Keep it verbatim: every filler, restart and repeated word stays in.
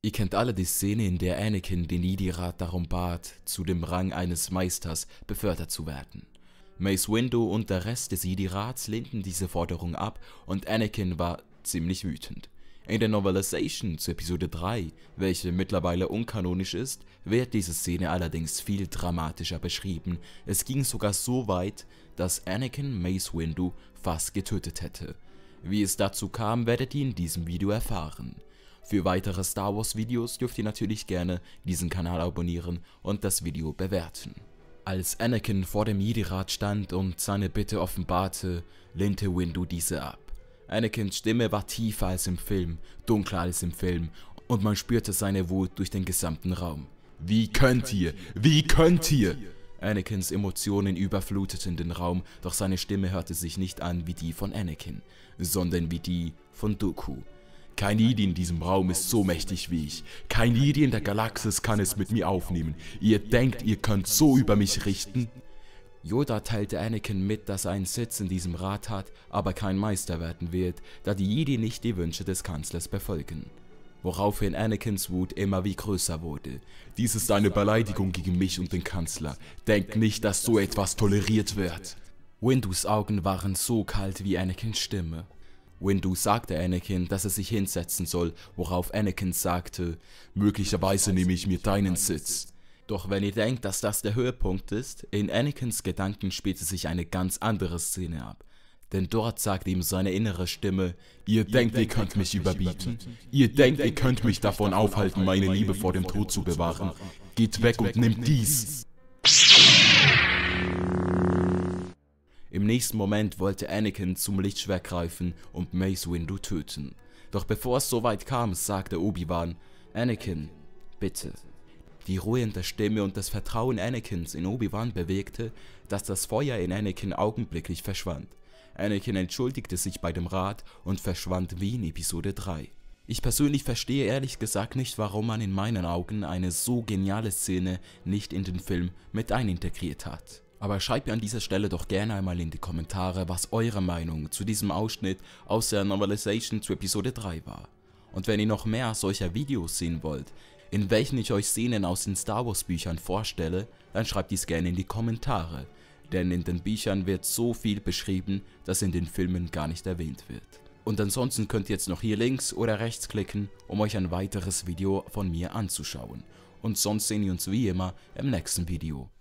Ihr kennt alle die Szene, in der Anakin den Jedi-Rat darum bat, zu dem Rang eines Meisters befördert zu werden. Mace Windu und der Rest des Jedi-Rats lehnten diese Forderung ab und Anakin war ziemlich wütend. In der Novelization zu Episode drei, welche mittlerweile unkanonisch ist, wird diese Szene allerdings viel dramatischer beschrieben. Es ging sogar so weit, dass Anakin Mace Windu fast getötet hätte. Wie es dazu kam, werdet ihr in diesem Video erfahren. Für weitere Star Wars Videos dürft ihr natürlich gerne diesen Kanal abonnieren und das Video bewerten. Als Anakin vor dem Jedi-Rat stand und seine Bitte offenbarte, lehnte Windu diese ab. Anakins Stimme war tiefer als im Film, dunkler als im Film und man spürte seine Wut durch den gesamten Raum. Wie könnt ihr? Wie könnt ihr? Anakins Emotionen überfluteten den Raum, doch seine Stimme hörte sich nicht an wie die von Anakin, sondern wie die von Dooku. Kein Jedi in diesem Raum ist so mächtig wie ich. Kein Jedi in der Galaxis kann es mit mir aufnehmen. Ihr denkt, ihr könnt so über mich richten? Yoda teilte Anakin mit, dass er einen Sitz in diesem Rat hat, aber kein Meister werden wird, da die Jedi nicht die Wünsche des Kanzlers befolgen. Woraufhin Anakins Wut immer wie größer wurde. Dies ist eine Beleidigung gegen mich und den Kanzler. Denkt nicht, dass so etwas toleriert wird. Windus Augen waren so kalt wie Anakins Stimme. Windu sagte Anakin, dass er sich hinsetzen soll, worauf Anakin sagte, möglicherweise nehme ich mir deinen Sitz. Doch wenn ihr denkt, dass das der Höhepunkt ist, in Anakins Gedanken spielte sich eine ganz andere Szene ab. Denn dort sagte ihm seine innere Stimme, ihr denkt, ihr könnt mich überbieten. Ihr denkt, ihr könnt mich davon aufhalten, meine Liebe vor dem Tod zu bewahren. Geht weg und nehmt dies. Im nächsten Moment wollte Anakin zum Lichtschwert greifen und Mace Windu töten. Doch bevor es soweit kam, sagte Obi-Wan, Anakin, bitte. Die Ruhe in der Stimme und das Vertrauen Anakins in Obi-Wan bewegte, dass das Feuer in Anakin augenblicklich verschwand. Anakin entschuldigte sich bei dem Rat und verschwand wie in Episode drei. Ich persönlich verstehe ehrlich gesagt nicht, warum man in meinen Augen eine so geniale Szene nicht in den Film mit einintegriert hat. Aber schreibt mir an dieser Stelle doch gerne einmal in die Kommentare, was eure Meinung zu diesem Ausschnitt aus der Novelization zu Episode drei war. Und wenn ihr noch mehr solcher Videos sehen wollt, in welchen ich euch Szenen aus den Star Wars Büchern vorstelle, dann schreibt dies gerne in die Kommentare. Denn in den Büchern wird so viel beschrieben, das in den Filmen gar nicht erwähnt wird. Und ansonsten könnt ihr jetzt noch hier links oder rechts klicken, um euch ein weiteres Video von mir anzuschauen. Und sonst sehen wir uns wie immer im nächsten Video.